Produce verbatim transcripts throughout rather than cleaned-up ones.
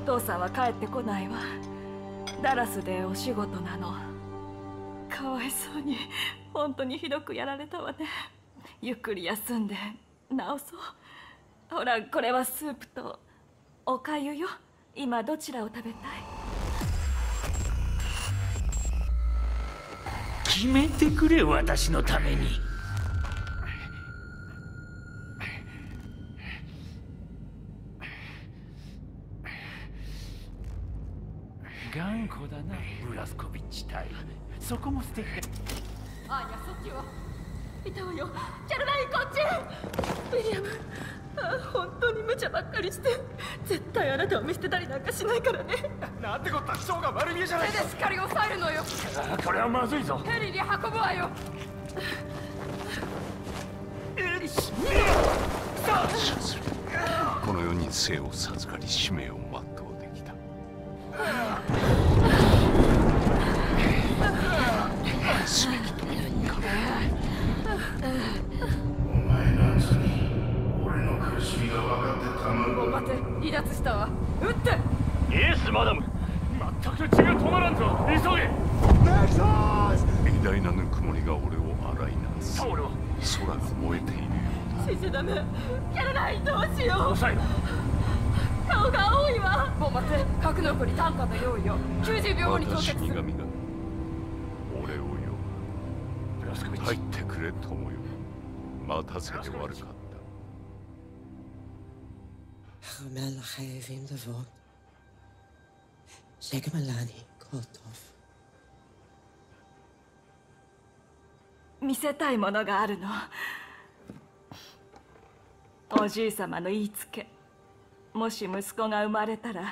父さんは帰ってこないわ。ダラスでお仕事なの。かわいそうに、本当にひどくやられたわね。ゆっくり休んで治そう。ほら、これはスープとおかゆよ。今どちらを食べたい？ 決めてくれ、私のために。頑固だな、ブラスコビッチ隊。そこも素敵だ。 アーニャ、そっちは。いたわよ。キャロライン、こっち。ウィリアム、あ、本当に無茶ばっかりして。絶対あなたを見捨てたりなんかしないからね。 なんてこった、ショーが丸見えじゃないか。 手でしっかり押さえるのよ。 あ、これはまずいぞ。 ヘリに運ぶわよ。 この世に生を授かり使命を全うできた。すべきというか。 お前なんぞに俺の苦しみが分かってたまるか。 待て、離脱したわ。撃って。 イエス、マダム。全く血が止まらんぞ。急げ。 偉大なぬくもりが俺を洗い流す。 タオルを。 空が燃えているようだ。 死んじゃダメ。キャロライン、どうしよう。 抑えろ。 顔が青いわ。もう待って、格納庫に担架の用意よ。きゅうじゅうびょうごに到着する。 私神が俺をよ。 ブラスコビッチ。 入ってくれ友よ。待たせて悪かった。 חרמל חייבים לבוא. שגם עלני כל טוב. 見せたいものがあるの。おじいさまの言いつけ。もし息子が生まれたら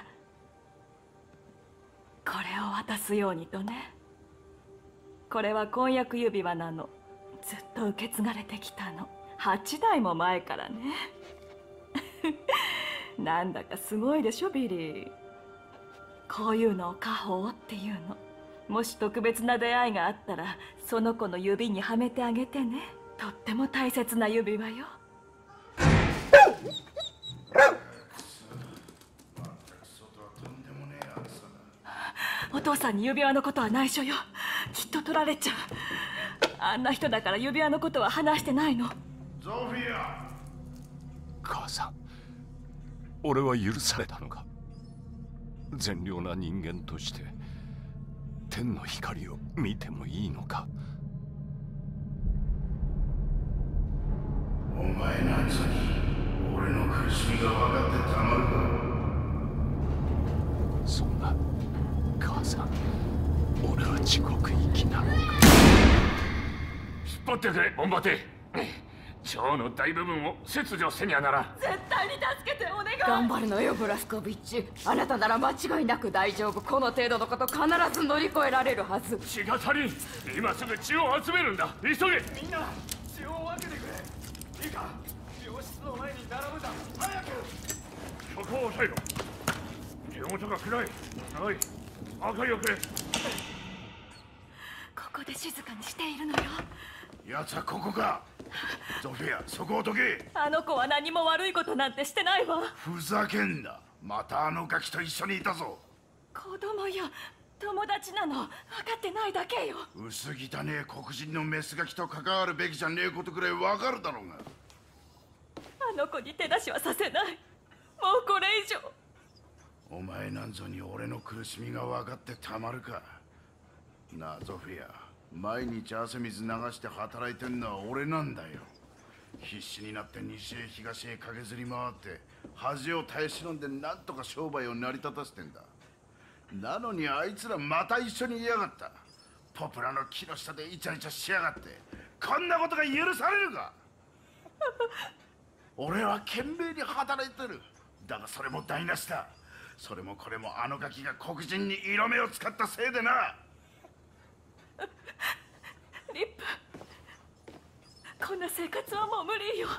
これを渡すようにとね。これは婚約指輪なの。ずっと受け継がれてきたの。はちだいも前からね。なんだかすごいでしょ、ビリー。こういうのを家宝っていうの。もし特別な出会いがあったらその子の指にはめてあげてね。とっても大切な指輪よ。お父さんに指輪のことは内緒よ。きっと取られちゃう。あんな人だから指輪のことは話してないの。 ゾフィア。 母さん、俺は許されたのか。善良な人間として天の光を見てもいいのか。 お前なんぞに俺の苦しみが分かってたまるか。 そんな母さん、俺は地獄行きなのか。 引っ張ってくれ、ボンバテ。腸の大部分を切除せにゃならん。 絶対に助けて、お願い。 頑張るのよ、ブラスコビッチ。あなたなら間違いなく大丈夫。この程度のこと必ず乗り越えられるはず。 血が足りん。今すぐ血を集めるんだ。急げ。 みんな血を分けてくれ。いいか、病室の前に並ぶんだ。早く。 そこを押さえろ。手元が暗い。はい、明かりをくれ。 ここで静かにしているのよ。 奴はここか。ゾフィア、そこをどけ。 あの子は何も悪いことなんてしてないわ。 ふざけんな。またあのガキと一緒にいたぞ。 子供よ、友達なの。分かってないだけよ。 薄汚ねえ黒人のメスガキと関わるべきじゃねえことくらい分かるだろうが。 あの子に手出しはさせない。もうこれ以上。 お前なんぞに俺の苦しみが分かってたまるか。なあゾフィア、毎日汗水流して働いてんのは俺なんだよ。必死になって西へ東へ駆けずり回って恥を耐え忍んでなんとか商売を成り立たせてんだ。なのにあいつらまた一緒にいやがった。ポプラの木の下でイチャイチャしやがって。こんなことが許されるか。俺は懸命に働いてる。だがそれも台無しだ。それもこれもあのガキが黒人に色目を使ったせいでな。 リップ、こんな生活はもう無理よ。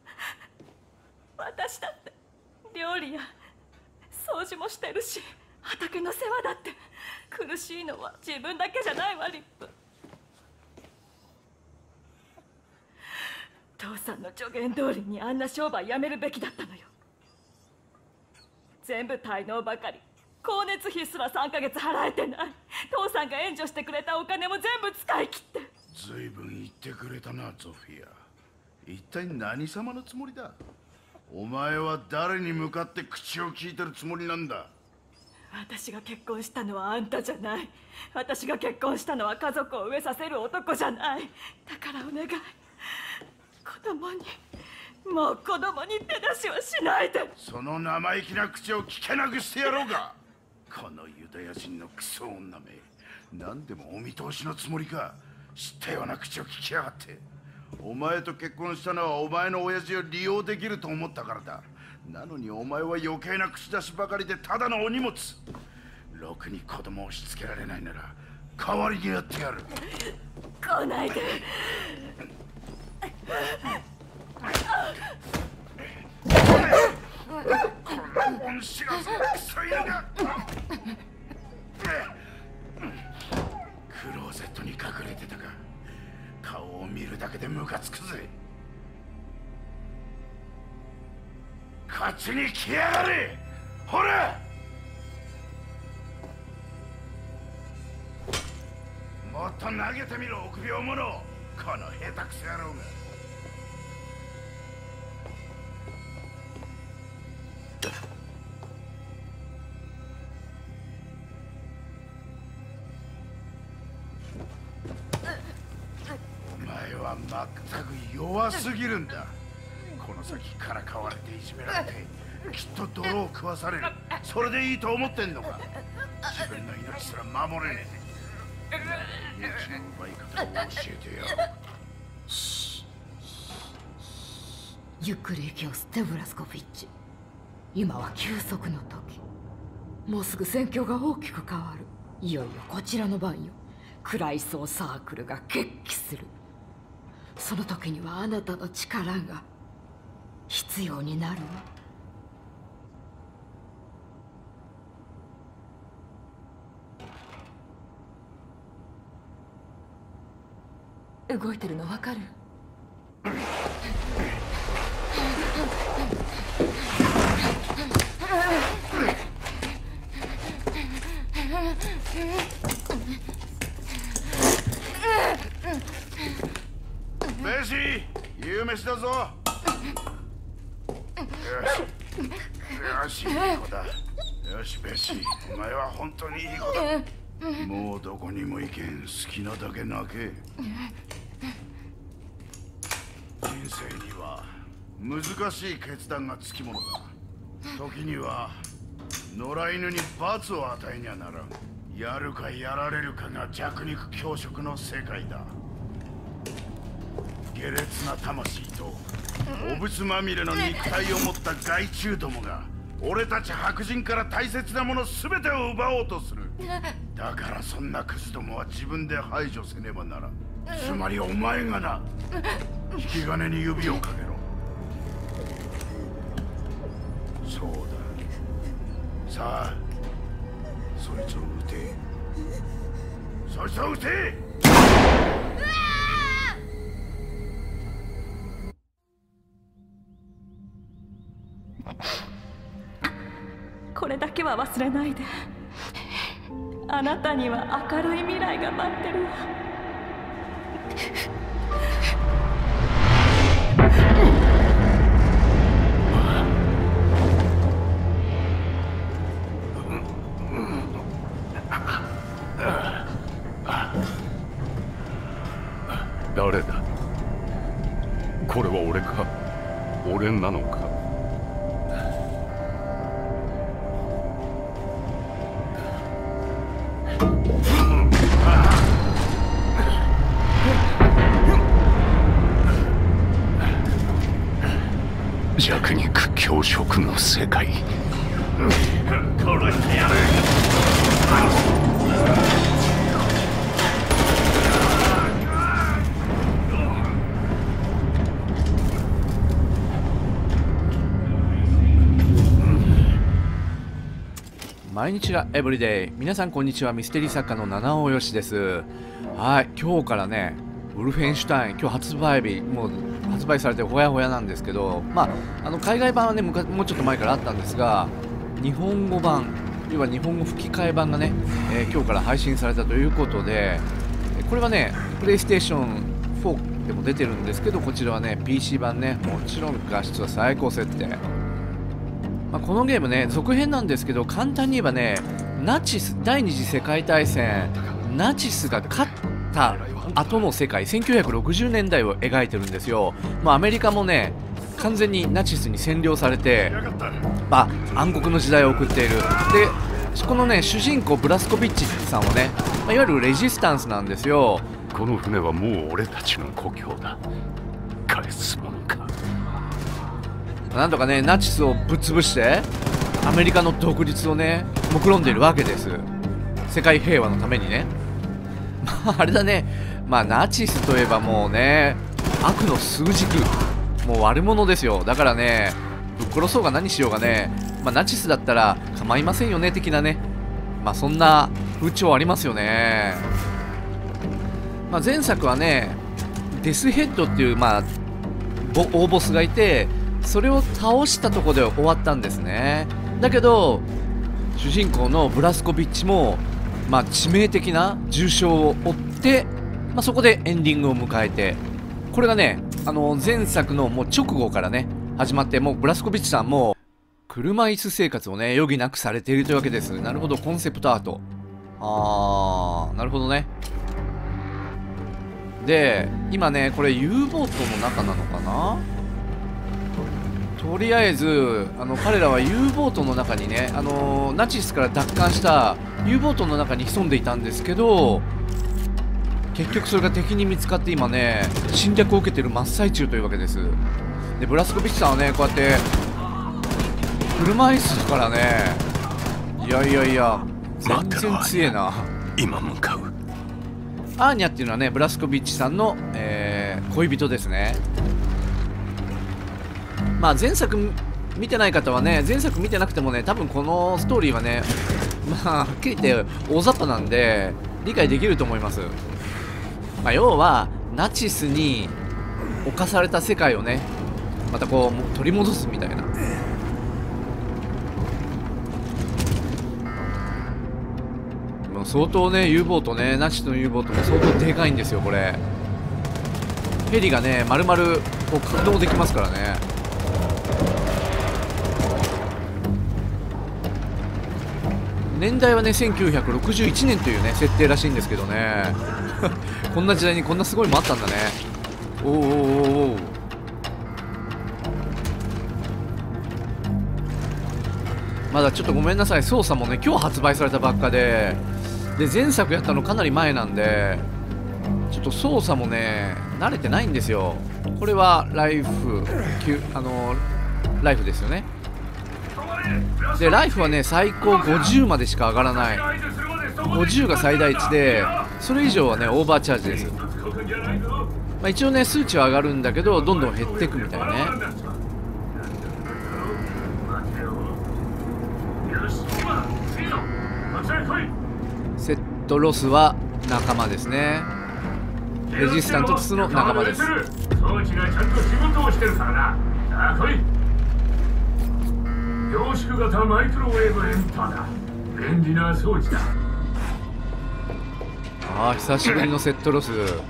私だって料理や掃除もしてるし、畑の世話だって。苦しいのは自分だけじゃないわ、リップ。父さんの助言通りにあんな商売やめるべきだったのよ。 全部滞納ばかり。光熱費すらさんかげつ払えてない。父さんが援助してくれたお金も全部使い切って。 ずいぶん言ってくれたな、ゾフィア。一体何様のつもりだ？お前は誰に向かって口を聞いてるつもりなんだ？ 私が結婚したのはあんたじゃない。私が結婚したのは家族を飢えさせる男じゃない。だからお願い、子供に、もう子供に手出しはしないで。 その生意気な口を聞けなくしてやろうか。このユダヤ人のクソ女め、何でもお見通しのつもりか。知ったような口を聞きやがって。お前と結婚したのはお前の親父を利用できると思ったからだ。なのにお前は余計な口出しばかりでただのお荷物。ろくに子供をしつけられないなら代わりにやってやる。 来ないで。 この恩知らずのクソ犬が。クローゼットに隠れてたか。顔を見るだけでムカつくぜ。こっちに来やがれ。ほら、もっと投げてみろ、臆病者。この下手くそ野郎が。お前はまったく弱すぎるんだ。この先からかわれていじめられてきっと泥を食わされる。それでいいと思ってんのか。自分の命すら守れねえ。命の奪い方を教えてやろう。 ゆっくり息を吸ってブラスコビッチ。今は休息の時。もうすぐ戦況が大きく変わる。いよいよこちらの番よ。クライソーサークルが決起する。その時にはあなたの力が必要になるわ。動いてるのわかる？ ベシー、夕飯だぞ。よし、よし、いい子だ。よし、ベシー、お前は本当にいい子だ。もうどこにも行けん。好きなだけ泣け。人生には難しい決断がつきものだ。時には野良犬に罰を与えにゃならん。やるかやられるかが弱肉強食の世界だ。下劣な魂と汚物まみれの肉体を持った害虫どもが俺たち白人から大切なもの全てを奪おうとする。だからそんなクズどもは自分で排除せねばならん。つまりお前がな、引き金に指をかけろ。そうだ。さあ、そいつを撃て。そいつを撃て。 これだけは忘れないで。あなたには明るい未来が待ってるわ。 誰だ？これは俺か？俺なのか？弱肉強食の世界。 殺してやる。 毎日がエブリデイ。皆さんこんにちは。ミステリー作家の七尾よしです。はい、今日からねウルフェンシュタイン、今日発売日、もう発売されてほやほやなんですけど、まあ、あの海外版はねもうちょっと前からあったんですが、 日本語版、要は日本語吹き替え版がね、えー、今日から配信されたということで、これはねプレイステーションフォーでも出てるんですけど、こちらはね ピーシー 版ね、もちろん画質は最高設定。まあ、このゲームね続編なんですけど、簡単に言えばねナチス第二次世界大戦、ナチスが勝った後の世界、せんきゅうひゃくろくじゅうねんだいを描いてるんですよ。まあ、アメリカもね完全にナチスに占領されて、まあ、暗黒の時代を送っている。でこのね主人公ブラスコビッチさんはね、まあ、いわゆるレジスタンスなんですよ。 この船はもう俺たちの故郷だ。返すものか。 なんとかねナチスをぶっ潰してアメリカの独立をね目論んでいるわけです。世界平和のためにね。まああれだね、まあナチスといえばもうね悪の数軸、もう悪者ですよ。だからねぶっ殺そうが何しようがね、まあ、ナチスだったら構いませんよね的なね、まあそんな風潮ありますよね。まあ、前作はねデスヘッドっていう、まあ、大ボスがいて、それを倒したところで終わったんですね。だけど主人公のブラスコビッチも、まあ、致命的な重傷を負って、まあ、そこでエンディングを迎えて、これがねあの前作のもう直後からね始まって、もうブラスコビッチさんも車椅子生活をね余儀なくされているというわけです。なるほど、コンセプトアート。あーなるほどね。で今ねこれ U ボートの中なのかな。とりあえずあの彼らは U ボートの中にね、あのナチスから奪還した U ボートの中に潜んでいたんですけど、結局それが敵に見つかって今ね侵略を受けている真っ最中というわけです。でブラスコビッチさんはねこうやって車椅子だからね、いやいやいや全然強えな。 今向かう。 アーニャっていうのはねブラスコビッチさんの、えー、恋人ですね。まあ前作見てない方はね、前作見てなくてもね多分このストーリーはねまあはっきり言って大雑把なんで理解できると思います。まあ、要はナチスに侵された世界をねまたこう取り戻すみたいな。もう相当ね U ボートね、ナチスの U ボートも相当でかいんですよこれ。ヘリがね丸々こう格納できますからね。年代はねせんきゅうひゃくろくじゅういちねんというね設定らしいんですけどねこんな時代にこんなすごいのもあったんだね。おーおーおーおー、まだちょっとごめんなさい、操作もね今日発売されたばっかで、で前作やったのかなり前なんでちょっと操作もね慣れてないんですよ。これはライフあのライフですよね。でライフはね最高ごじゅうまでしか上がらない。ごじゅうが最大値で、それ以上はねオーバーチャージです。まあ、一応ね数値は上がるんだけどどんどん減っていくみたいね。セットロスは仲間ですね。レジスタントツの仲間です。 装置がちゃんと仕事をしてるからな。さあ来い。凝縮型マイクロウェーブエンターだ。便利な装置だ。 ああ久しぶりのセットロス。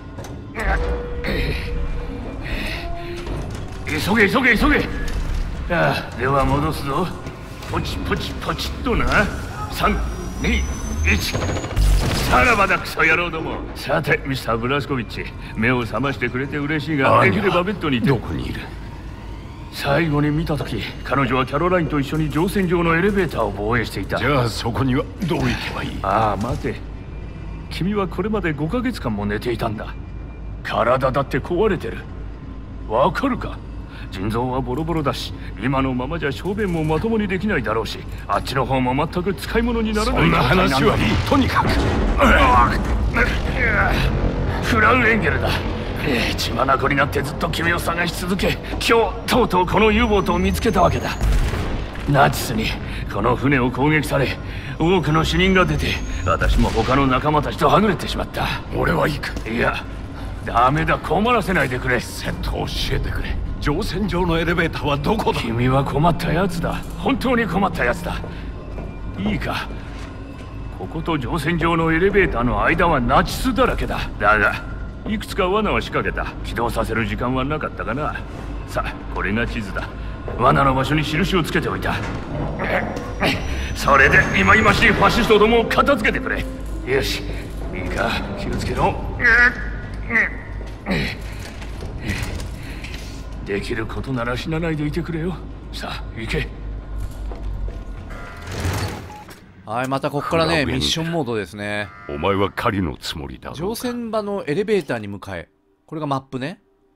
急げ急げ急げ。ああでは戻すぞ。ポチポチポチっとな。さんにいち。さらばだクソ野郎ども。さてミスターブラスコビッチ、目を覚ましてくれて嬉しいが、できればベッドにいて。 どこにいる？ 最後に見た時、彼女はキャロラインと一緒に乗船場のエレベーターを防衛していた。 じゃあそこにはどう行けばいい？ ああ待て、君はこれまでごかげつかんも寝ていたんだ。体だって壊れてる。わかるか？腎臓はボロボロだし、今のままじゃ小便もまともにできないだろうし、あっちの方も全く使い物にならない。 そんな話はいい。とにかくフラウエンゲルだ。血眼になってずっと君を探し続け、今日とうとうこの U ボートを見つけたわけだ。ナチスにこの船を攻撃され、多くの死人が出て、私も他の仲間たちとはぐれてしまった。 俺は行く。 いやダメだ、困らせないでくれ。 セットを教えてくれ。 乗船場のエレベーターはどこだ。 君は困ったやつだ。本当に困ったやつだ。いいか、ここと乗船場のエレベーターの間はナチスだらけだ。だがいくつか罠は仕掛けた。起動させる時間はなかったかな。さあ、これが地図だ。罠の場所に印をつけておいた。それで忌々しいファシストどもを片付けてくれ。よし、いいか、気をつけろ。できることなら死なないでいてくれよ。さあ、行け。 はい、またここからねミッションモードですね。 お前は狩りのつもりだろうか。 乗船場のエレベーターに向かえ。これがマップね。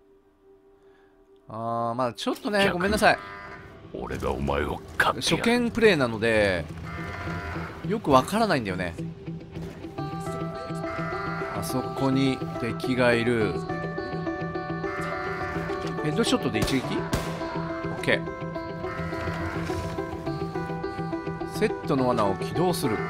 あー、まあちょっとねごめんなさい、 俺がお前を買ってやる。 初見プレイなのでよくわからないんだよね。あそこに敵がいる。ヘッドショットで一撃 ?OK。 セットの罠を起動する。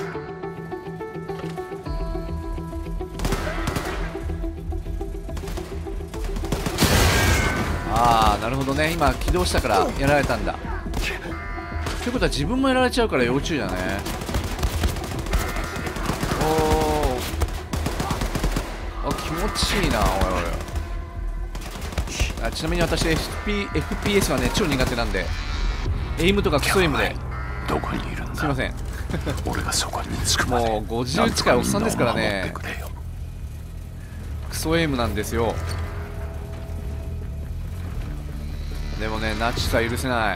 ああ、なるほどね。今起動したからやられたんだ。ということは自分もやられちゃうから要注意だね。おー、あ、気持ちいいな。おいおい。あ、ちなみに私 エフピー、エフピーエス はね超苦手なんで、エイムとかクソエイムで。 どこにいるんだ。 すいません。 俺がそこに着くまでもうごじゅう近いおっさんですからね。クソエイムなんですよ。でもね、ナチスは許せない。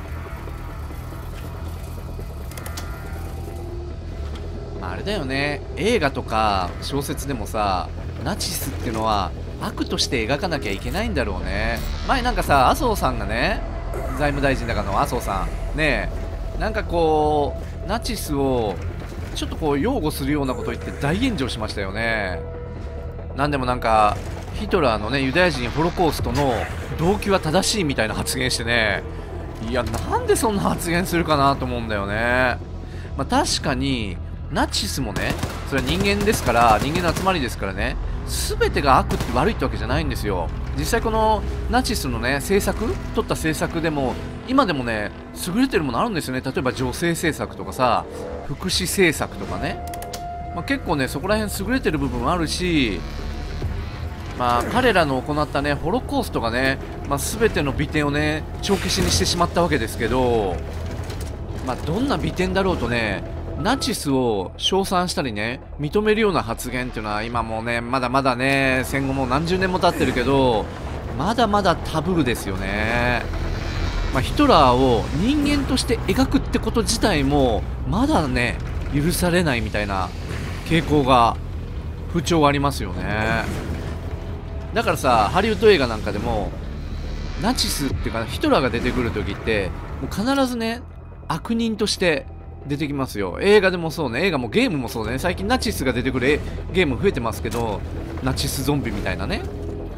まあ、あれだよね、映画とか小説でもさ、ナチスっていうのは悪として描かなきゃいけないんだろうね。前なんかさ、麻生さんがね、財務大臣だからの麻生さんねえ、なんかこうナチスをちょっとこう擁護するようなことを言って大炎上しましたよね。なんでもなんかヒトラーのね、ユダヤ人ホロコーストの動機は正しいみたいな発言してね、いや、なんでそんな発言するかなと思うんだよね。まあ、確かにナチスもね、それは人間ですから、人間の集まりですからね、全てが悪って悪いってわけじゃないんですよ。実際このナチスのね政策、取った政策でも今でもね優れてるものあるんですよね。例えば女性政策とかさ、福祉政策とかね、まあ、結構ねそこら辺優れてる部分もあるし、まあ彼らの行ったねホロコーストがね、まあ、全ての美点をね帳消しにしてしまったわけですけど、まあ、どんな美点だろうとね、ナチスを称賛したりね認めるような発言っていうのは今もねまだまだね、戦後もう何十年も経ってるけどまだまだタブーですよね。まあ、ヒトラーを人間として描くってこと自体もまだね許されないみたいな傾向が、風潮がありますよね。だからさ、ハリウッド映画なんかでもナチスっていうかヒトラーが出てくるときってもう必ずね悪人として出てきますよ。映画でもそうね、映画もゲームもそうね、最近ナチスが出てくるゲーム増えてますけど、ナチスゾンビみたいなね、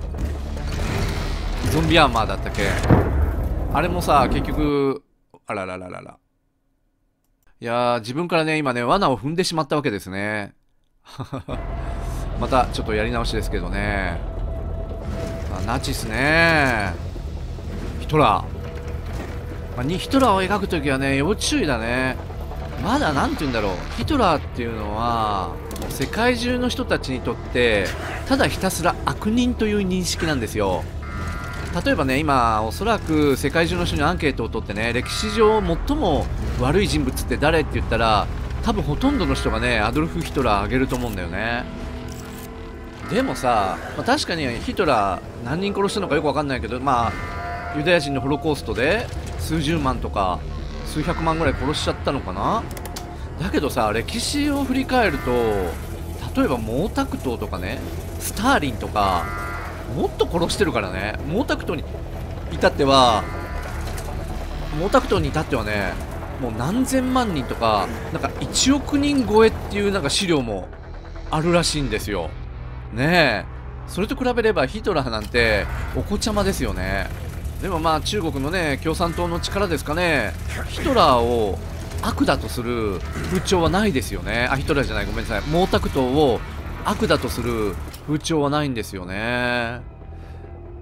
ゾンビアーマーだったっけ、あれもさ結局あららららら、いやー自分からね今ね罠を踏んでしまったわけですね。またちょっとやり直しですけどね。ナチスね、ヒトラー、まあ、にヒトラーを描くときはね要注意だね。まだなんて言うんだろう、ヒトラーっていうのはもう世界中の人たちにとってただひたすら悪人という認識なんですよ。例えばね、今おそらく世界中の人にアンケートを取ってね、歴史上最も悪い人物って誰って言ったら多分ほとんどの人がねアドルフ・ヒトラーあげると思うんだよね。でもさ、まあ、確かにヒトラー何人殺したのかよくわかんないけど、まあユダヤ人のホロコーストで数十万とか数百万ぐらい殺しちゃったのかな。だけどさ、歴史を振り返ると例えば毛沢東とかね、スターリンとかもっと殺してるからね。毛沢東に至っては毛沢東に至ってはねもう何千万人とかなんかいちおく人超えっていうなんか資料もあるらしいんですよね。えそれと比べればヒトラーなんてお子ちゃまですよね。でもまあ中国のね共産党の力ですかね、ヒトラーを悪だとする風潮はないですよね。あ、ヒトラーじゃない、ごめんなさい、毛沢東を悪だとする風潮はないんですよね。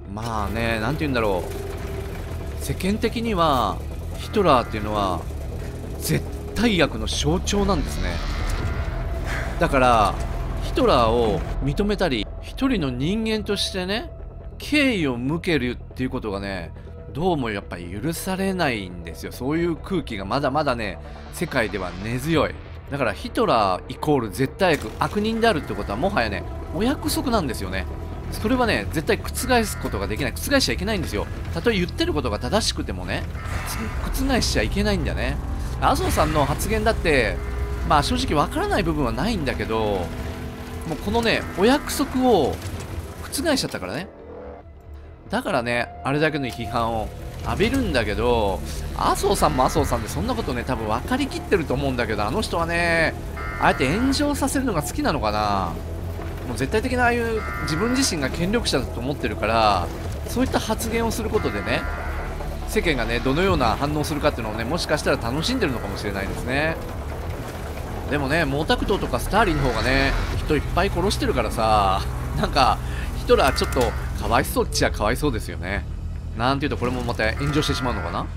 まあね、なんて言うんだろう、世間的にはヒトラーっていうのは絶対悪の象徴なんですね。だからヒトラーを認めたり、一人の人間としてね敬意を向けるっていうことがね、どうもやっぱり許されないんですよ。そういう空気がまだまだね世界では根強い。だからヒトラーイコール絶対悪、悪人であるってことはもはやねお約束なんですよね。それはね絶対覆すことができない、覆しちゃいけないんですよ。たとえ言ってることが正しくてもね覆しちゃいけないんだね。麻生さんの発言だってまあ正直わからない部分はないんだけど、もうこのねお約束を覆しちゃったからね。だからねあれだけの批判を浴びるんだけど、麻生さんも麻生さんでそんなことね多分分かりきってると思うんだけど、あの人はねああやって炎上させるのが好きなのかな。もう絶対的なああいう自分自身が権力者だと思ってるから、そういった発言をすることでね世間がねどのような反応するかっていうのをねもしかしたら楽しんでるのかもしれないですね。でもね毛沢東とかスターリンの方がね人いっぱい殺してるからさ、なんかヒトラーちょっとかわいそうっちゃかわいそうですよね。なんていうとこれもまた炎上してしまうのかな。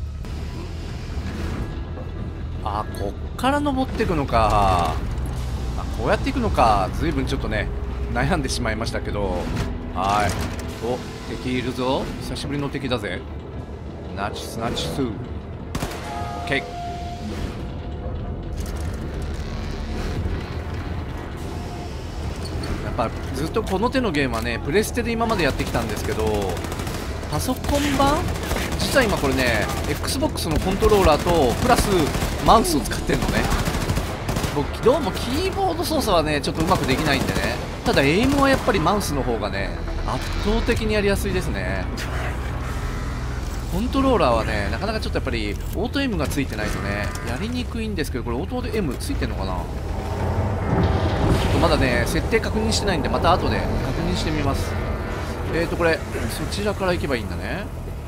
あ、こっから登っていくのか。あ、こうやっていくのか。随分ちょっとね悩んでしまいましたけど、はい。お、敵いるぞ。久しぶりの敵だぜ。ナチスナチス。オッケー。やっぱずっとこの手のゲームはねプレステで今までやってきたんですけど、パソコン版実は今これね Xbox のコントローラーとプラスマウスを使ってるのね。僕どうもキーボード操作はねちょっとうまくできないんでね、ただエイムはやっぱりマウスの方がね圧倒的にやりやすいですね。コントローラーはねなかなかちょっとやっぱりオートエムがついてないとねやりにくいんですけど、これオートエムついてるのかな。まだね設定確認してないんでまた後で確認してみます。えーとこれそちらから行けばいいんだね。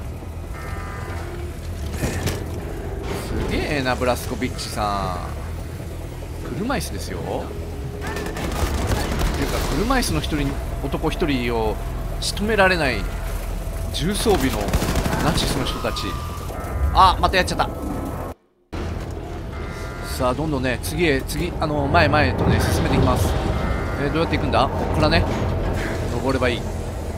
すげえなブラスコビッチさん、車椅子ですよ。っていうか車椅子の一人男一人を仕留められない重装備のナチスの人たち。あ、またやっちゃった。さあどんどんね次へ次あの前前へとね進めていきます。えー、どうやって行くんだ。ここからね登ればいい。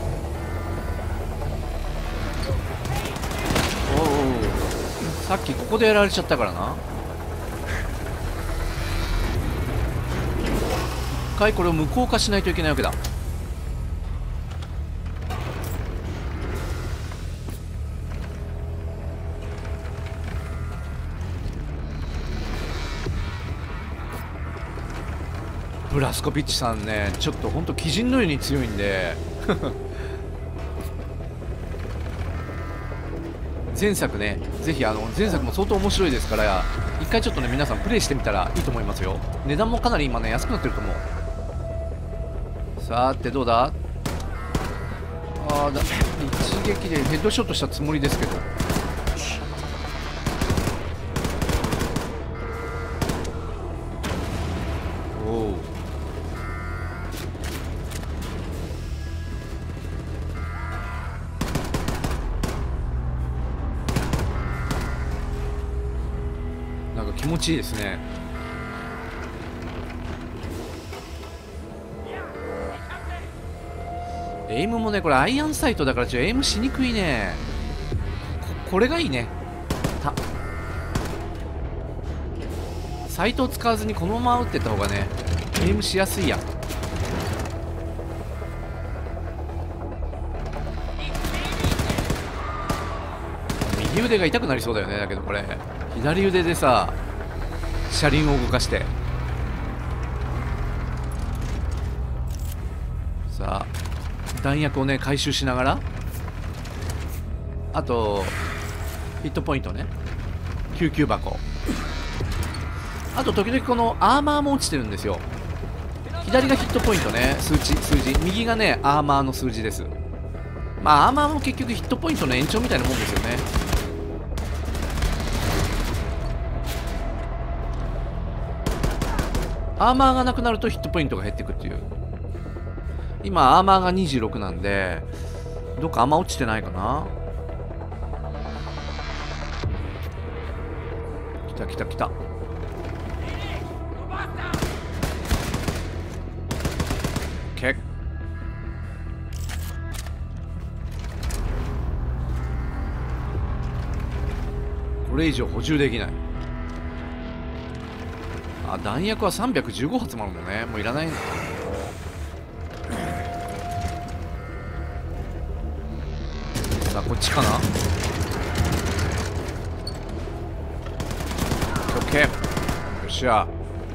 おお、さっきここでやられちゃったからな。一回これを無効化しないといけないわけだ。ブラスコビッチさんねちょっとほんと鬼人のように強いんで前作ねぜひあの前作も相当面白いですから一回ちょっとね皆さんプレイしてみたらいいと思いますよ。値段もかなり今ね安くなってると思う。さてどうだ。ああだ一撃でヘッドショットしたつもりですけど、おおなんか気持ちいいですね。エイムもねこれアイアンサイトだからちょっとエイムしにくいね。 こ, これがいいね。たサイトを使わずにこのまま打ってった方がねエイムしやすいや。右腕が痛くなりそうだよね。だけどこれ左腕でさ車輪を動かしてさあ弾薬をね回収しながら、あとヒットポイントね救急箱、あと時々このアーマーも落ちてるんですよ。左がヒットポイントね数値数字、右がねアーマーの数字です。まあアーマーも結局ヒットポイントの延長みたいなもんですよね。アーマーがなくなるとヒットポイントが減っていくっていう。今アーマーがにじゅうろくなんでどっかあんま落ちてないかな。来た来た来た。けこれ以上補充できない。あ、弾薬はさんびゃくじゅうご発もあるのね。もういらないんだ。さあこっちかな。オッケー、よっしゃ。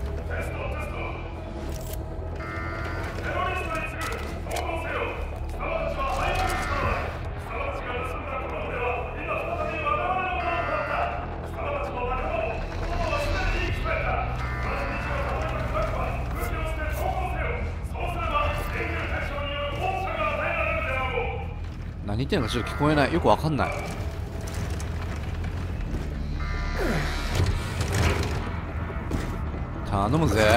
何言ってんのかちょっと聞こえない。よくわかんない。頼むぜ。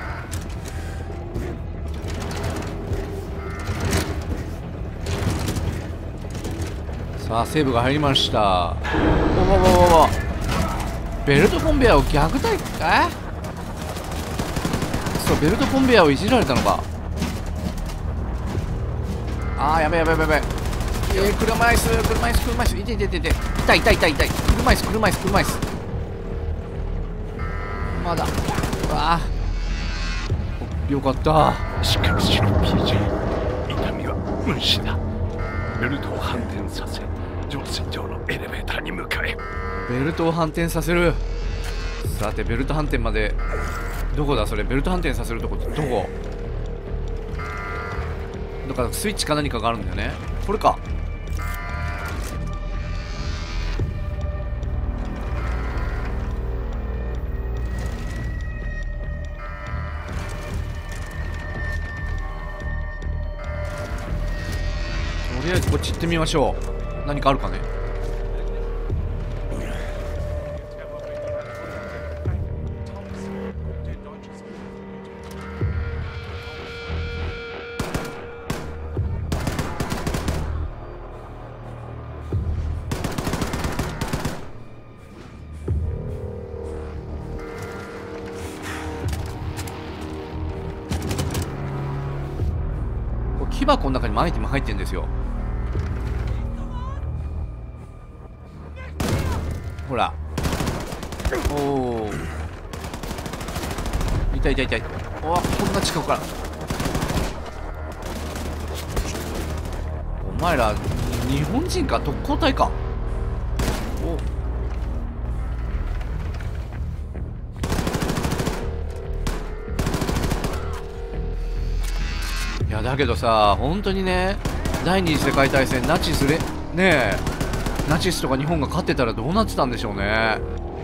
さあセーブが入りました。わわわわわ。ベルトコンベヤーを逆対えそう、ベルトコンベヤーをいじられたのか。あーやべやべやべやべ。えー、車椅子車椅子車椅子、いていていていて、痛い痛い痛い痛い。車椅子車椅子車椅子、まだ。ああよかった。 しっかりしろ ピージェー。 痛みは無視だ。ベルトを反転させ乗船場のエレベーターに向かえ。 ベルトを反転させる。さてベルト反転までどこだそれ。ベルト反転させるとこってどこ。だからスイッチか何かがあるんだよね。これか。とりあえずこっち行ってみましょう。何かあるかね。木箱の中にもアイテム入ってるんですよ。ほら。おお。痛い痛い痛い。おお、こんな近くから。お前ら日本人か特攻隊か。お。いやだけどさ、本当にね、第二次世界大戦ナチスれねえナチスとか日本が勝ってたらどうなってたんでしょうね。ま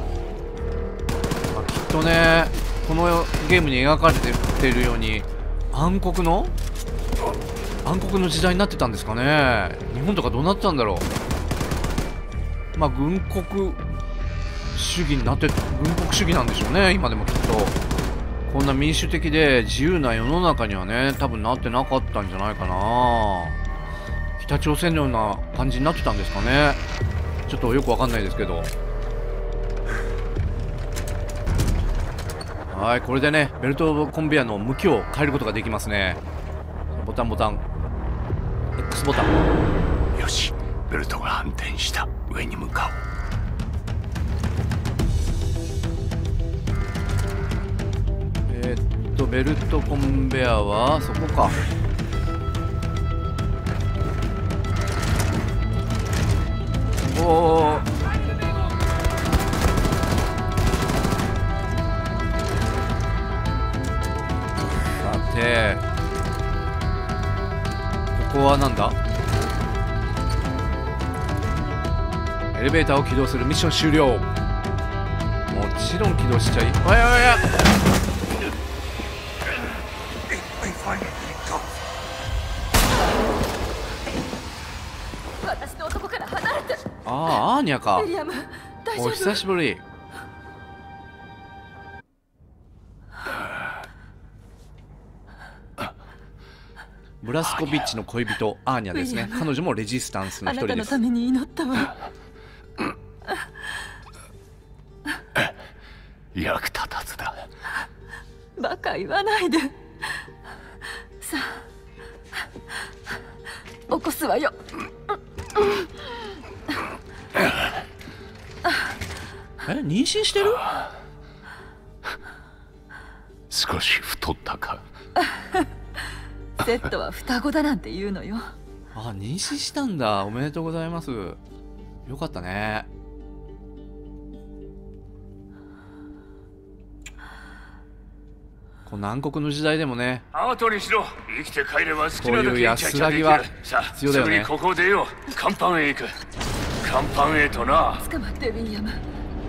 あ、きっとねこのゲームに描かれているように暗黒の暗黒の時代になってたんですかね。日本とかどうなってたんだろう。まあ軍国主義になって軍国主義なんでしょうね今でもきっと。こんな民主的で自由な世の中にはね多分なってなかったんじゃないかな。北朝鮮のような感じになってたんですかね。ちょっとよくわかんないですけど。はい、これでねベルトコンベヤーの向きを変えることができますね。ボタンボタン X ボタン。 よし、ベルトが反転した。上に向かおう。 えー、っとベルトコンベヤーはそこか。おお、さてここはなんだ。エレベーターを起動する。ミッション終了。もちろん起動しちゃい。おやおや、 私の男から離れて。 ああ、アーニャか。 ウィリアム、大丈夫？ お久しぶり。 ブラスコビッチの恋人アーニャですね。彼女もレジスタンスのあなた一人です。 のために祈ったわ。 役立たずだ。 バカ言わないで。さあ起こすわよ。 え、妊娠してる？ 少し太ったか。 セットは双子だなんて言うのよ。 あ、妊娠したんだ。おめでとうございます。よかったね。この南国の時代でもね、 後にしろ。生きて帰れば好きこういうなだけイチャイチャできる。 安らぎはさあ、 必要だよねすぐにここを出よう。甲板へ行く。甲板へとな。 捕まってウィリアム。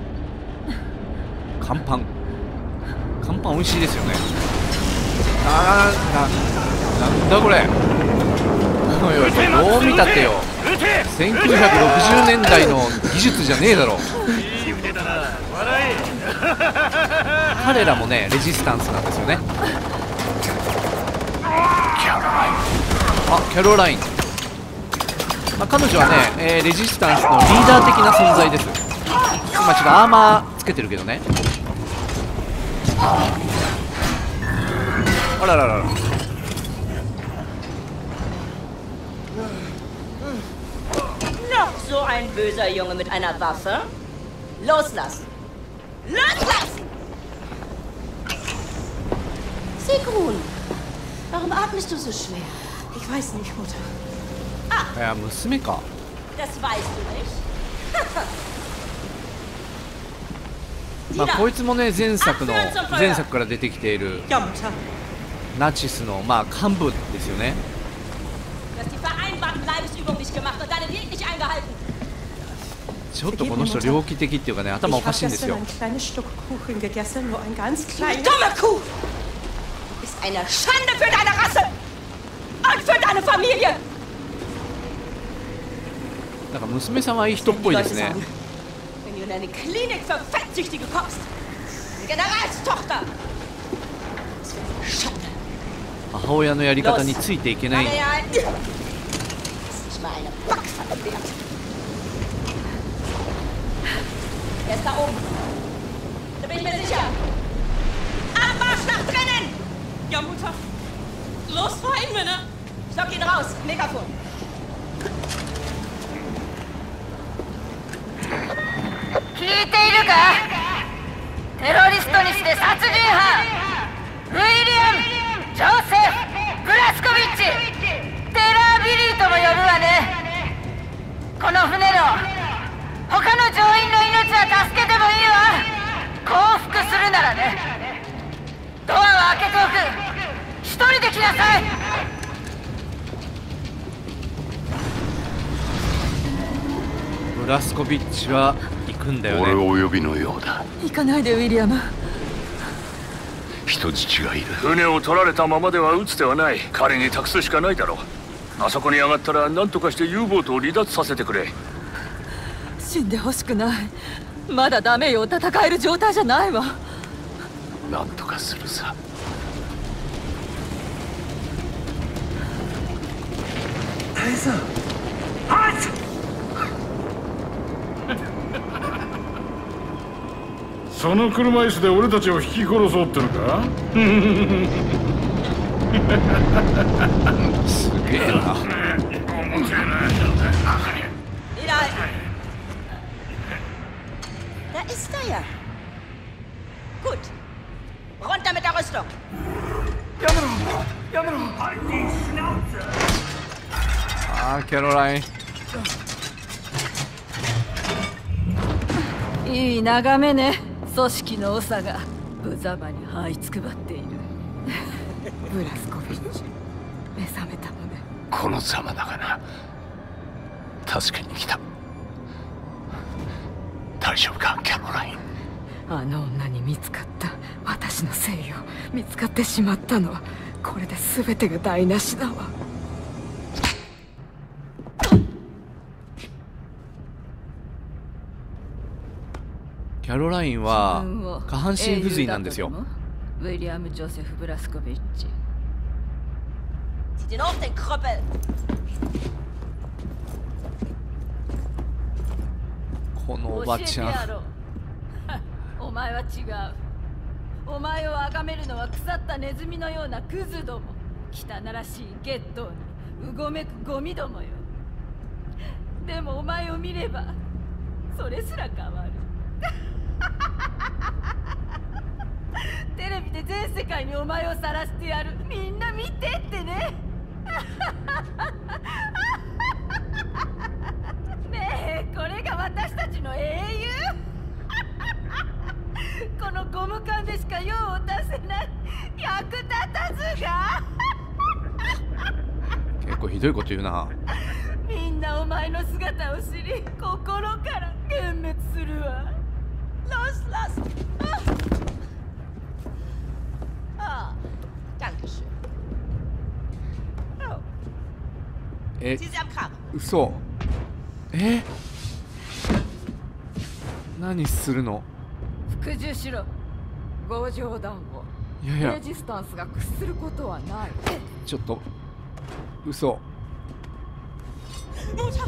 乾パン。乾パン美味しいですよね。あー、な、なんだこれ。おいおい、これどう見たってよ。 撃て。 せんきゅうひゃくろくじゅうねんだいの技術じゃねえだろ。 いい腕だな。笑彼らもね、レジスタンスなんですよね。あ、キャロライン。まあ、彼女はね、えーレジスタンスのリーダー的な存在です。今ちょっとアーマーつけてるけどね。あらららら。 Noch so ein böser Junge mit einer Waffe? Loslassen! Loslassen! Sigrun, warum atmest du so schwer? Ich weiß nicht, Mutter. いや、娘か。 Das weißt du nicht? まあこいつもね、前作の前作から出てきている Ja, Mutter. ナチスのまあ幹部ですよね。 Du hast die vereinbarten Leibesübungen nicht gemacht und deine Diät nicht eingehalten. ちょっとこの人猟奇的っていうかね、頭お Ich か habe しいんです gestern よ。 ein kleines Stück Kuchen gegessen, nur ein ganz Die kleines. dumme Kuh! Ist eine Schande für deine Rasse! Und für deine Familie! なんか娘さんはいい人っぽいですね。 Wenn du in eine Klinik für Fettsüchtige kommst. Eine Generalstochter. Das wäre eine Schande. 母親のやり方についていけない。 Mach ihr ein. Das ist nicht mal eine Backpfanne wert. Er ist da oben. Da bin ich mir sicher. Abmarsch nach drinnen! Ja, Mutter. Los, rein, Männer. Stock ihn raus. Megafon. 聞いているか？テロリストにして殺人犯ウィリアム・ジョセフ・ブラスコビッチ、テラービリーとも呼ぶわね。この船の他の乗員の命は助けてもいいわ。降伏するならね。ドアを開けておく。一人で来なさい。 ブラスコビッチは行くんだよ俺ね。 お呼びのようだ。 行かないでウィリアム。 人質がいる。 船を取られたままでは撃つ手はない。彼に託すしかないだろう。あそこに上がったら何とかして U ボートを離脱させてくれ。 死んでほしくない。まだダメよ。戦える状態じゃないわ。 なんとかするさ。 その車椅子で俺たちを引き殺そうってのか？ すげえな。 Wieder. Da ist er ja. Gut. Runter mit der Rüstung. Ja, halt die Schnauze! あー、キャロライン。 いい眺めね。組織の長が無様に這いつくばっている。ブラスコビッチ、目覚めたのね。 このざまだがな。助けに来た。大丈夫か、キャロライン。 あの女に見つかった。私のせいよ。見つかってしまったのはこれで全てが台無しだわ。 キャロラインは下半身不随なんですよ。 ウィリアム・ジョセフ・ブラスコビッチ。 den auf, den Krüppel! このおばちゃん。 お前は違う。お前を崇めるのは腐ったネズミのようなクズども、汚らしいゲットにうごめくゴミどもよ。でもお前を見ればそれすら変わる。テレビで全世界にお前を晒してやる。みんな見てってね。ねえ、これが私たちの英雄。このゴム缶でしか用を出せない。役立たずが。 結構ひどいこと言うな。 みんなお前の姿を知り、心から幻滅するわ。 Los, los! Ah, danke schön. Oh. え、 Sie sind am Kram. 嘘。え？何するの？ 服従しろ。ご冗談を。 いやいやレジスタンスが屈することはない。 ちょっと嘘。 Mutter!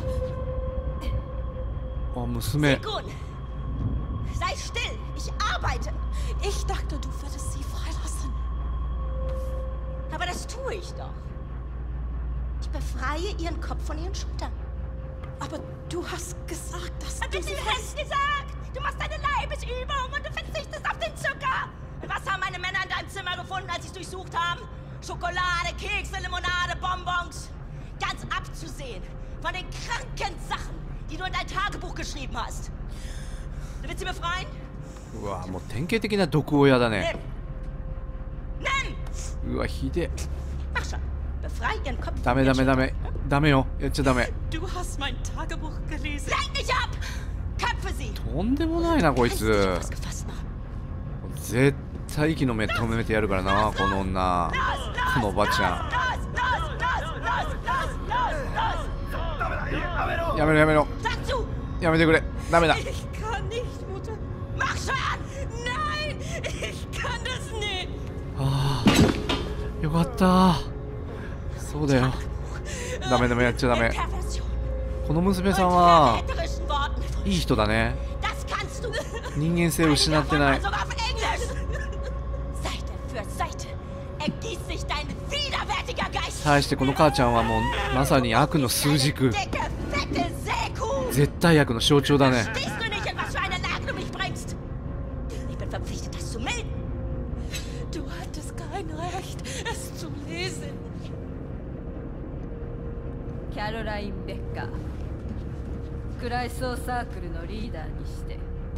あ、娘。 Segun! Sei still! Ich arbeite! Ich dachte, du würdest sie freilassen. Aber das tue ich doch. Ich befreie ihren Kopf von ihren Schultern. Aber du hast gesagt, dass Was du hast sie du hast gesagt? Du machst deine Leibesübung und du verzichtest auf den Zucker. Und was haben meine Männer in deinem Zimmer gefunden, als sie es durchsucht haben? Schokolade, Kekse, Limonade, Bonbons. Ganz abzusehen von den kranken Sachen, die du in dein Tagebuch geschrieben hast. Du willst sie befreien? うわ、もう典型的な毒親だね。 Nimm! うわ、ひで。 Mach schon. Befrei ihren Kopf. ダメダメダメ。ダメよ。やっちゃダメ。 Du hast mein Tagebuch gelesen. Lenk nicht ab! Köpfe sie! とんでもないな、こいつ。絶対息の目止めてやるからな、この女。このおばちゃん。やめろやめろ。やめてくれ。ダメだ。 Ich kann nicht, Mutter. Mach schon! Nein! Ich kann das nicht! ああ、よかった。そうだよ。ダメダメ、やっちゃダメ。この娘さんはいい人だね。人間性を失ってない。対してこの母ちゃんはもうまさに悪の数軸。絶対悪の象徴だね。 Du hattest kein Recht, es zu lesen. キャロライン・ベッカー、クライソーサークルのリーダーにして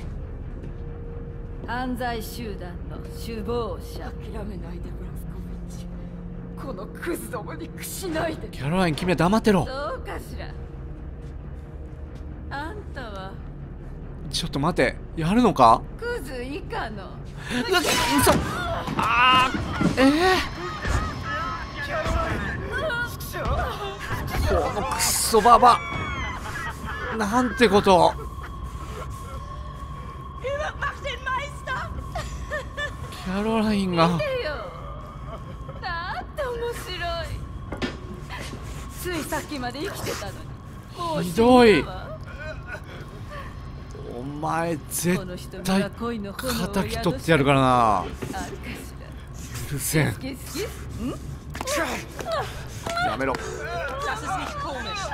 犯罪集団の首謀者。 諦めないでブラスコビッチ。このクズどもに屈しないで。 キャロライン、君は黙ってろ。 どうかしら。あんたはちょっと待て、やるのか？ クズ以下の。 うそ。ああ、ええー。このクソババ。なんてこと。キャロラインが。 見てよ。なんて面白い。ついさっきまで生きてたのに。もうひどい。 死んだわ。 お前絶対敵取ってやるからな。うるせえ。やめろ。 Das ist nicht komisch.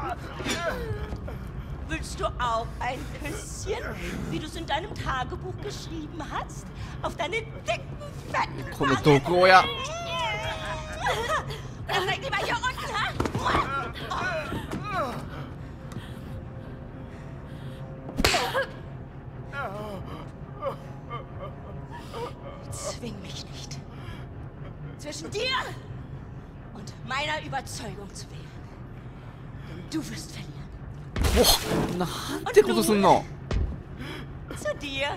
Willst du auch ein Küsschen, wie du es in deinem Tagebuch geschrieben hast? Auf deine dicken, fetten この毒親。 Das liegt lieber hier unten, ha? Zwing mich nicht. Zwischen dir und meiner Überzeugung zu wählen. Denn du wirst verlieren. お、なんてことすんの。 Zu dir.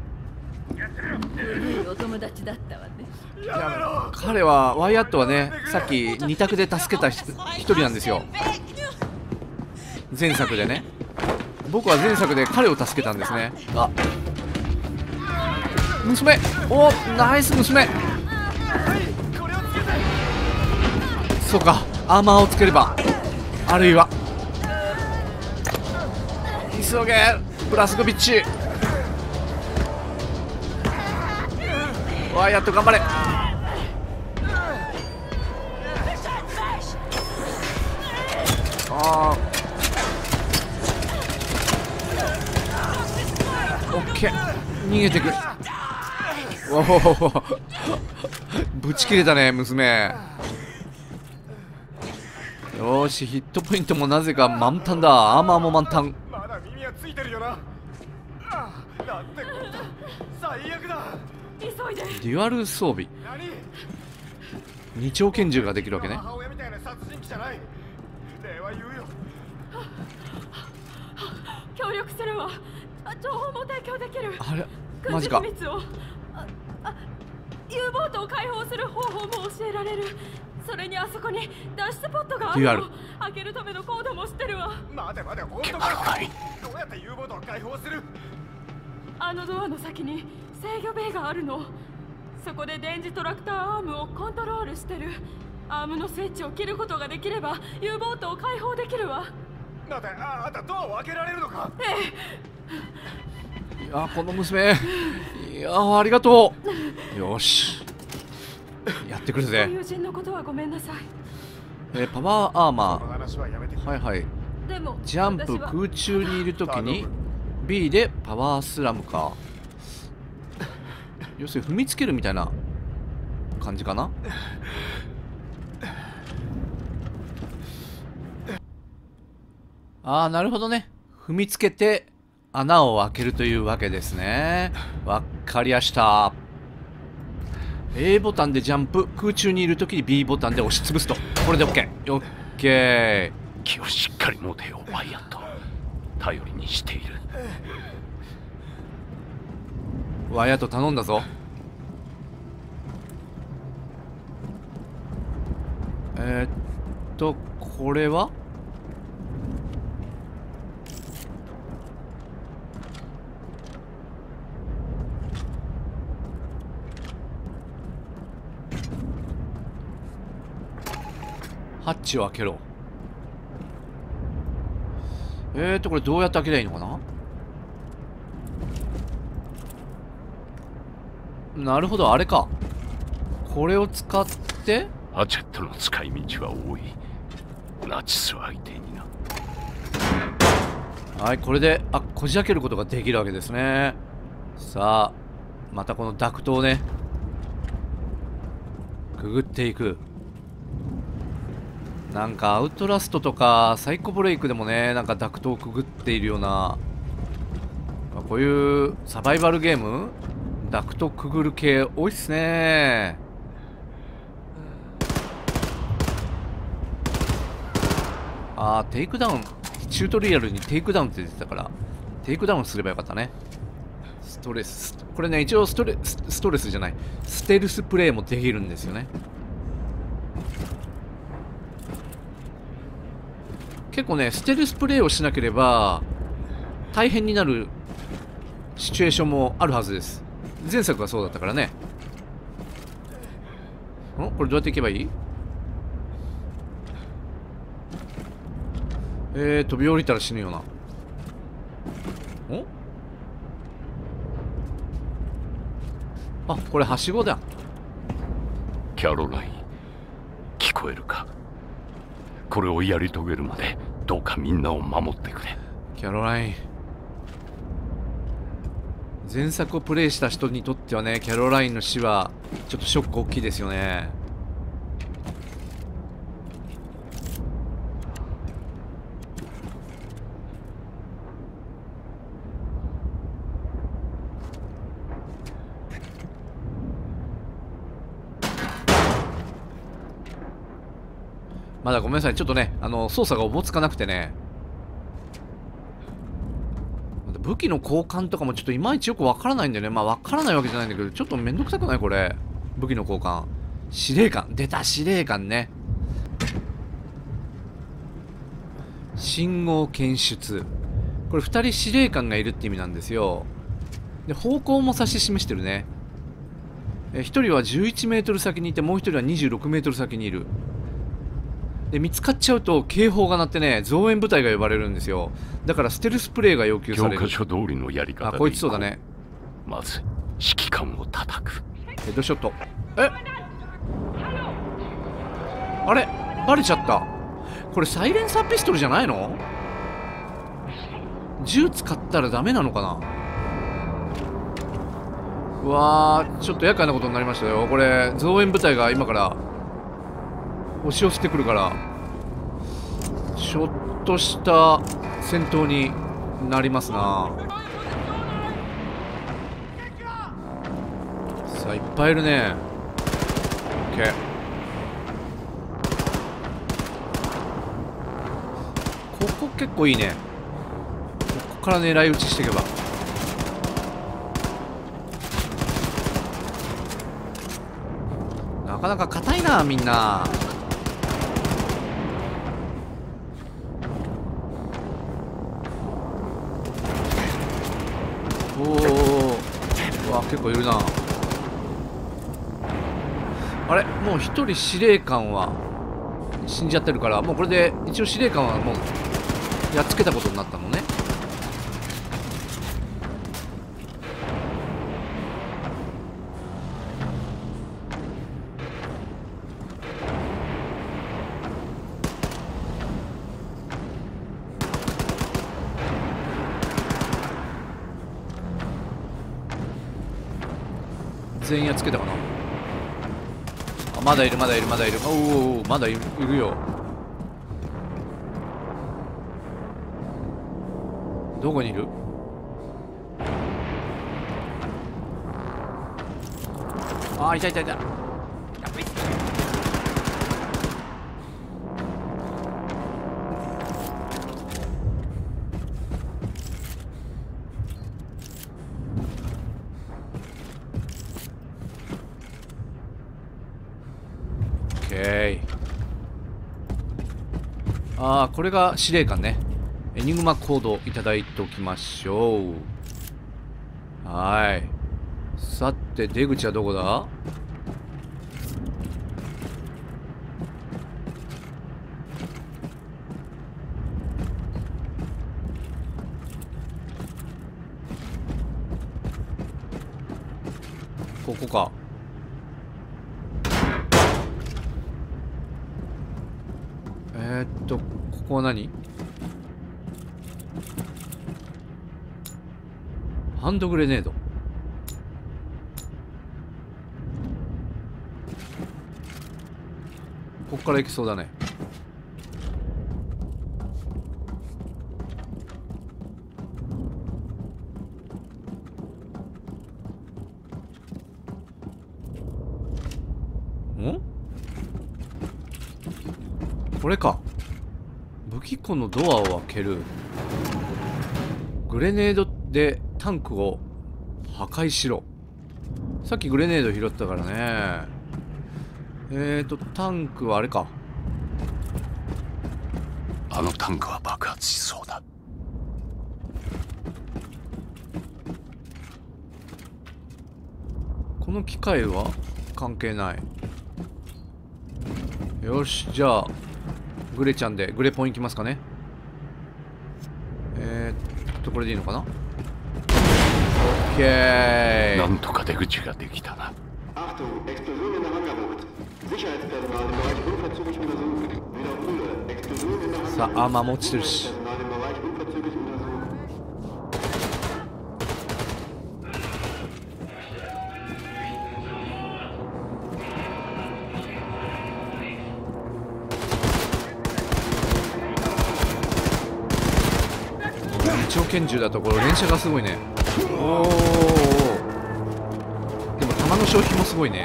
お友達だったわね。 いや、彼はワイアットはね、さっき二択で助けた一人なんですよ。前作でね。僕は前作で彼を助けたんですね。あ、娘。お、ナイス娘。 そうか、アーマーをつければ、あるいは急げブラスコビッチ。ワイヤット頑張れ。あーオッケー、逃げてく。おおぶち切れたね娘。よーし、ヒットポイントもなぜか満タンだ。アーマーも満タン。 まだ耳はついてるよな。ああ、なんてことだ。最悪だ。 急いで。 デュアル装備、二丁拳銃ができるわけね。 母親みたいな殺人鬼じゃない。礼は言うよ。 協力するわ。情報も提供できる。 あれ軍事マジか。 秘密を。ああ U ボートを解放する方法も教えられる。それにあそこに脱出ポットがあるの。開けるためのコードも知ってるわ。 待て待て、本当か。どうやって U ボートを解放する？ あのドアの先に制御ベイがあるの。そこで電磁トラクターアームをコントロールしてる。アームのスイッチを切ることができれば U ボートを解放できるわ。 待て、ああんたドアを開けられるのか？ ええ。いやこの娘、いやありがとう。よしやってくるぜ。 友人のことはごめんなさい。 えー、パワーアーマー、はいはい。 でもジャンプ空中にいるときに B でパワースラムか。要するに踏みつけるみたいな感じかな。ああなるほどね。踏みつけて穴を開けるというわけですね。わかりやした。A ボタンでジャンプ、空中にいるときに B ボタンで押しつぶすと。これで OK。オッケー。 気をしっかり持てよワイヤット。頼りにしている。 ワイヤット頼んだぞ。えー、っとこれはハッチを開けろ。えーとこれどうやって開けりゃいいのかな。なるほど、あれか。これを使ってハチェットの使い道は多い。ナチス相手にな。 はい、これであこじ開けることができるわけですね。さあまたこのダクトをねくぐっていく。なんかアウトラストとかサイコブレイクでもねなんかダクトをくぐっているような、こういうサバイバルゲームダクトくぐる系多いっすね。あーテイクダウン、チュートリアルにテイクダウンって出てたからテイクダウンすればよかったね。ストレス、これね一応ストレスストレスじゃないステルスプレイもできるんですよね。結構ねステルスプレイをしなければ大変になるシチュエーションもあるはずです。前作はそうだったからね。んこれどうやっていけばいい？えー、飛び降りたら死ぬよな。んあ、これはしごだ。 キャロライン、聞こえるか？これをやり遂げるまでどうかみんなを守ってくれ。 キャロライン、前作をプレイした人にとってはねキャロラインの死はちょっとショック大きいですよね。まだごめんなさい、ちょっとねあの操作がおぼつかなくてね。武器の交換とかもちょっといまいちよくわからないんだよね。まあわからないわけじゃないんだけどちょっとめんどくさくないこれ。武器の交換、司令官出た。司令官ね。信号検出、これふたり司令官がいるって意味なんですよ。で方向も指し示してるね。えひとりはじゅういちメートル先にいてもうひとりはにじゅうろくメートル先にいる。 で見つかっちゃうと警報が鳴ってね、増援部隊が呼ばれるんですよ。だからステルスプレーが要求される。 教科書通りのやり方で。 あ、こいつそうだね。 まず指揮官を叩く。 ヘッドショット。え、あれバレちゃった。これサイレンサーピストルじゃないの？銃使ったらダメなのかな。うわー、ちょっと厄介なことになりましたよ。これ増援部隊が今から押し寄せてくるから、ちょっとした戦闘になりますな。さあ、いっぱいいるね。 OK、 ここ結構いいね。ここから狙い撃ちしていけば。なかなか硬いなみんな。おお、うわ結構いるな。あれ、もう一人司令官は死んじゃってるから、もうこれで一応司令官はもうやっつけたことになったのね。全員やっつけたかな。あ、まだいるまだいるまだいる。おお、まだいる、いるよ。どこにいる？あー、いたいたいた。ああ、これが司令官ね。エニグマコードいただいておきましょう。はい。さて、出口はどこだ？ここか。えー、っと、ここは何？ハンドグレネード。ここから行けそうだね。ん？これか。武器庫のドアを開ける。グレネードでタンクを破壊しろ。さっきグレネード拾ったからね。えーと、タンクはあれか。 あのタンクは爆発しそうだ。 この機械は関係ない。よし、じゃあグレちゃんでグレポンいきますかね。えー、っとこれでいいのかな。オッケー。 なんとか出口ができたな。 さあ、アーマーも落ちてるし。超拳銃だところ連射がすごいね。おお、でも弾の消費もすごいね。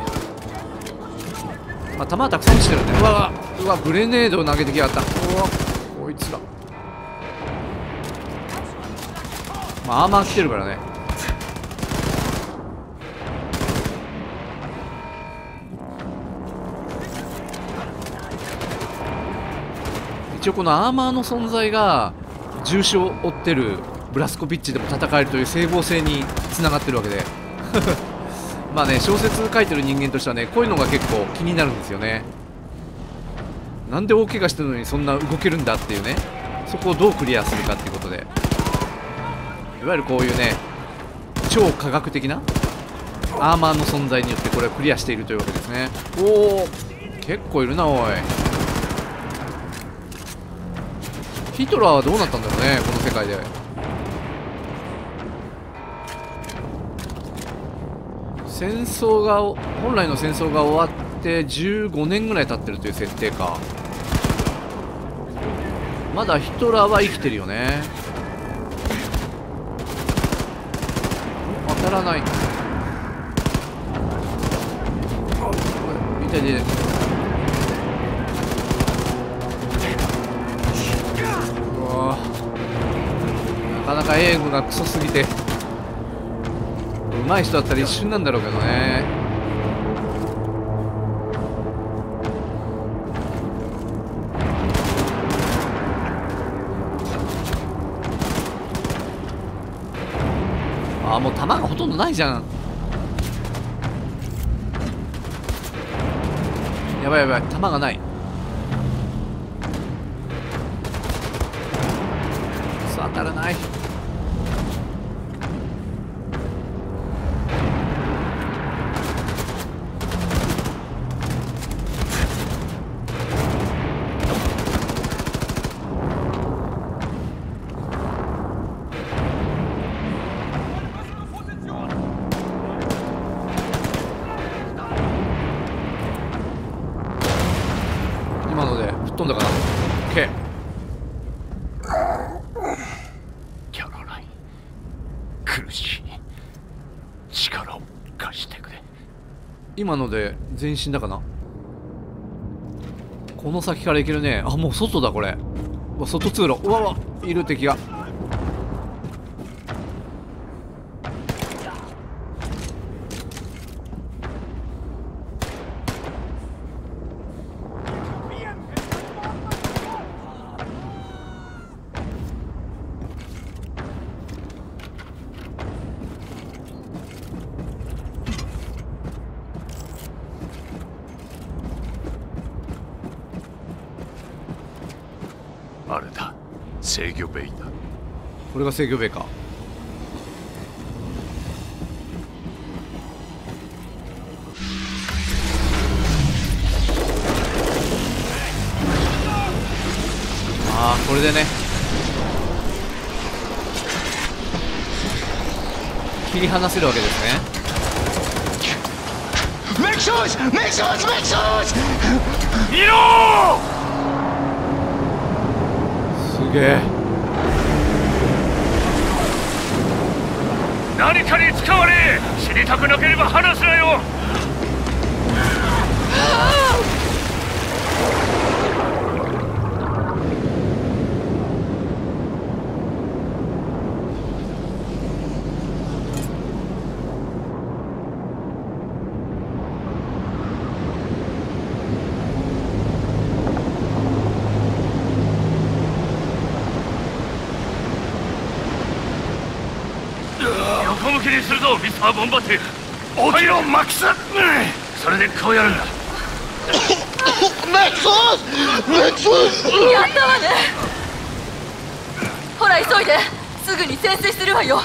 まあ、弾はたくさん落ちてるね。うわうわ、グレネードを投げてきやがった。うわ、こいつら。まあアーマー来てるからね。一応このアーマーの存在が重傷を負ってるブラスコビッチでも戦えるという整合性につながってるわけでまあね、小説書いてる人間としてはね、こういうのが結構気になるんですよね。 なんで大怪我してるのにそんな動けるんだっていうね、そこをどうクリアするかっていうことで、いわゆるこういうね超科学的なアーマーの存在によってこれをクリアしているというわけですね。おお、結構いるな。おい、ヒトラーはどうなったんだろうね、この世界で。戦争が本来の戦争が終わってじゅうごねんぐらい経ってるという設定か。まだヒトラーは生きてるよね。当たらない。痛い痛い。うわ、なかなかエイムがクソすぎて、上手い人だったら一瞬なんだろうけどね。あ、もう弾がほとんどないじゃん。やばいやばい、弾がない。さあ、当たらない。今ので吹っ飛んだかな。 OK。 キャロライン、苦しい。力を貸してくれ。 今ので全身だかな。この先から行けるね。あ、もう外だこれ。うわ、外通路。うわうわ、いる敵が。 あれだ、制御ベイだ。 これが制御ベイか。ああ、これでね切り離せるわけですね。 メイクショーズメイクショーズメイクショーズ見ろー。 すげえ。 何かに使われ、死にたくなければ話すなよ。横向きにするぞ、ミスターボンバテ。起きろ、マックス。それでこうやるんだ。 マックスマックスやったわね。ほら急いで、すぐに潜水するわよ。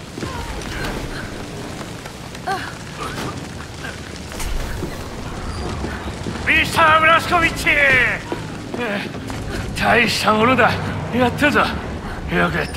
ミスター・ブラスコビッチ。大したものだ。やったぞ。よくやった。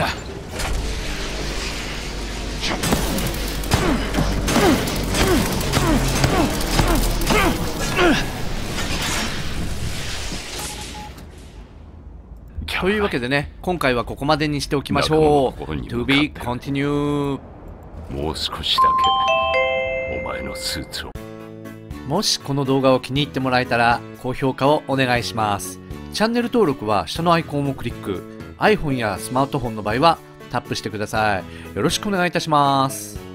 というわけでね、今回はここまでにしておきましょう。To be continue。 もう少しだけお前のスーツを。 もしこの動画を気に入ってもらえたら高評価をお願いします。チャンネル登録は下のアイコンをクリック。 iPhone やスマートフォンの場合はタップしてください。よろしくお願いいたします。